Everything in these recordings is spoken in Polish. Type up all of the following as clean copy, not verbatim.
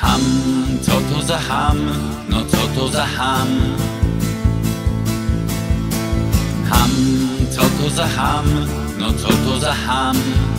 Ham, co to za ham? No co to za ham? Ham, co to za ham? No co to za ham?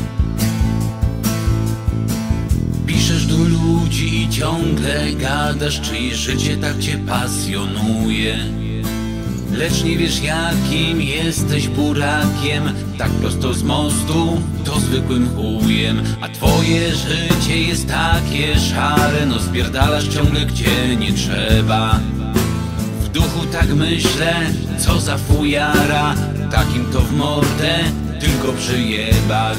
Piszesz do ludzi i ciągle gadasz, czyjeś życie tak cię pasjonuje. Lecz nie wiesz, jakim jesteś burakiem, tak prosto z mostu, to zwykłym chujem. A twoje życie jest takie szare, no spierdalasz ciągle gdzie nie trzeba. W duchu tak myślę, co za fujara, takim to w mordę tylko przyjebać.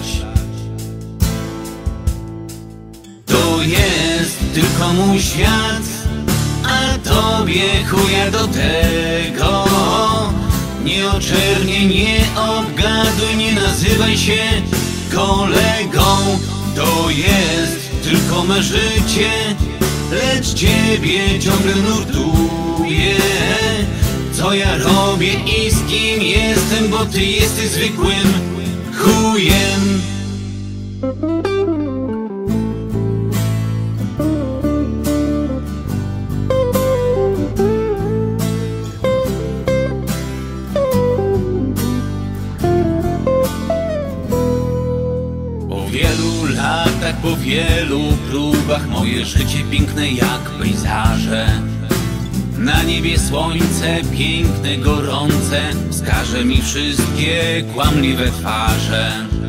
To jest tylko mój świat, a tobie chuja do tego. Nie oczernie, nie obgaduj, nie nazywaj się kolegą. To jest tylko me życie, lecz ciebie ciągle nurtuje. Co ja robię i z kim jestem, bo ty jesteś zwykłym chujem. Po wielu próbach moje życie piękne jak pejzaże. Na niebie słońce piękne, gorące, wskaże mi wszystkie kłamliwe twarze.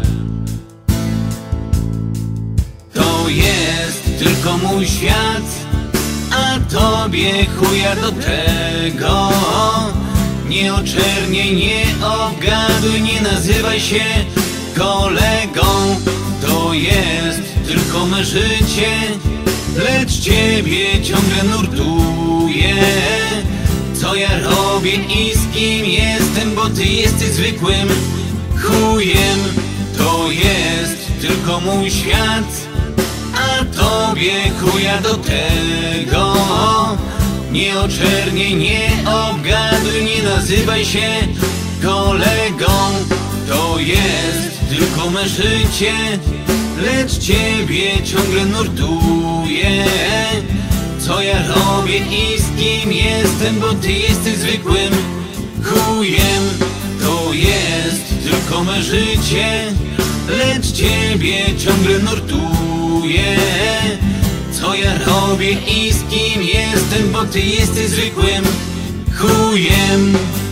To jest tylko mój świat, a tobie chuja do tego. Nie oczerniaj, nie obgaduj, nie nazywaj się kolegą. To jest tylko me życie, lecz ciebie ciągle nurtuje. Co ja robię i z kim jestem, bo ty jesteś zwykłym chujem. To jest tylko mój świat, a tobie chuja do tego. Nie oczerniaj, nie obgaduj, nie nazywaj się kolegą. To jest tylko me życie, lecz ciebie ciągle nurtuje. Co ja robię i z kim jestem, bo ty jesteś zwykłym chujem. To jest tylko me życie, lecz ciebie ciągle nurtuje. Co ja robię i z kim jestem, bo ty jesteś zwykłym chujem.